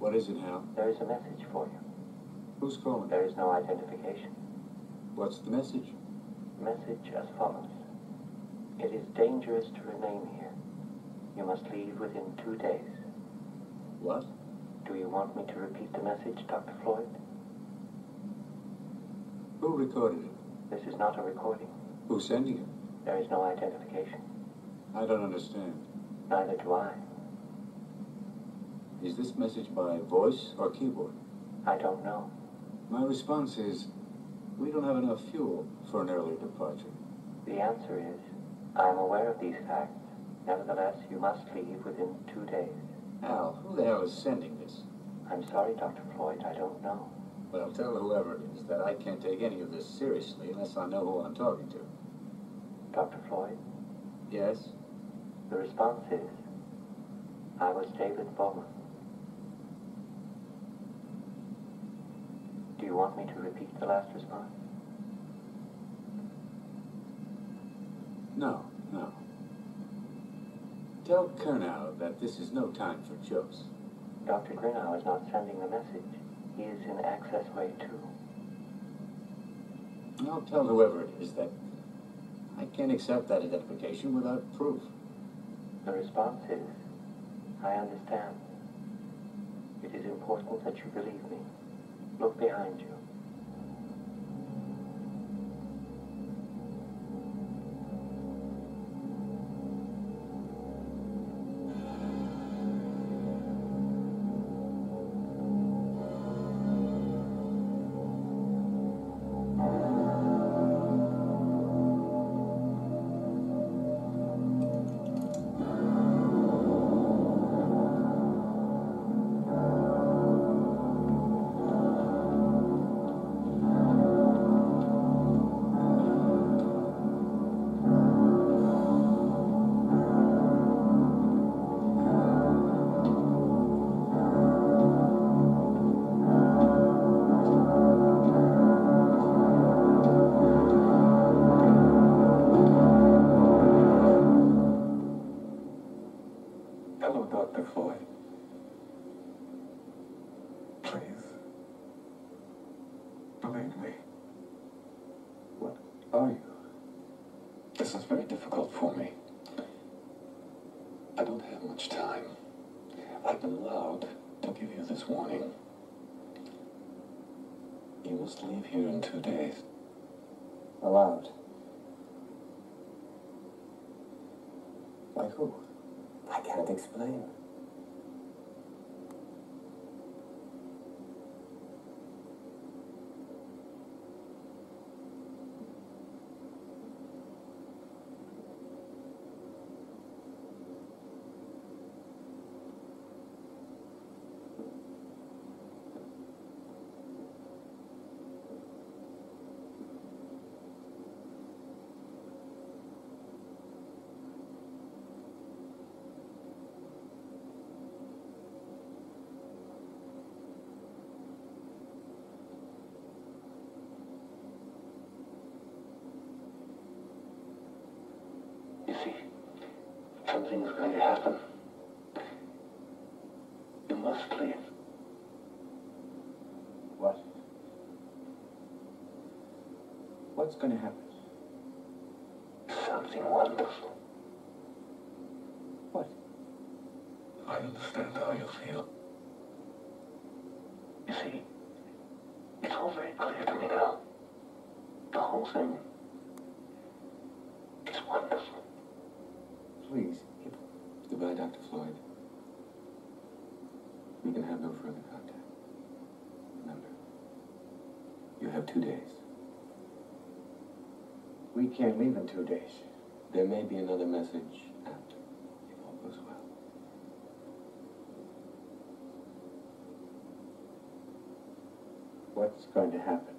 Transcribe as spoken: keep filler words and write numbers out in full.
What is it, Hal? There is a message for you. Who's calling? There is no identification. What's the message? Message as follows. It is dangerous to remain here. You must leave within two days. What? Do you want me to repeat the message, Doctor Floyd? Who recorded it? This is not a recording. Who's sending it? There is no identification. I don't understand. Neither do I. Is this message by voice or keyboard? I don't know. My response is, we don't have enough fuel for an early departure. The answer is, I am aware of these facts. Nevertheless, you must leave within two days. Al, who the hell is sending this? I'm sorry, Doctor Floyd, I don't know. Well, tell whoever it is that I can't take any of this seriously unless I know who I'm talking to. Doctor Floyd? Yes? The response is, I was David Bowman. Do you want me to repeat the last response? No, no. Tell Kernow that this is no time for jokes. Doctor Grinow is not sending the message. He is in access way two. I'll tell whoever it is that I can't accept that identification without proof. The response is, I understand. It is important that you believe me. Look behind you. Hello, Doctor Floyd. Please, believe me. What are you? This is very difficult for me. I don't have much time. I've been allowed to give you this warning. You must leave here in two days. Allowed? By who? I can't explain. You see, something is going to happen. You must leave. What? What's going to happen? Something wonderful. What? I understand how you feel. You see, it's all very clear to me now. The whole thing is wonderful. Please. Goodbye, Doctor Floyd. We can have no further contact. Remember, you have two days. We can't leave in two days. There may be another message after, if all goes well. What's going to happen?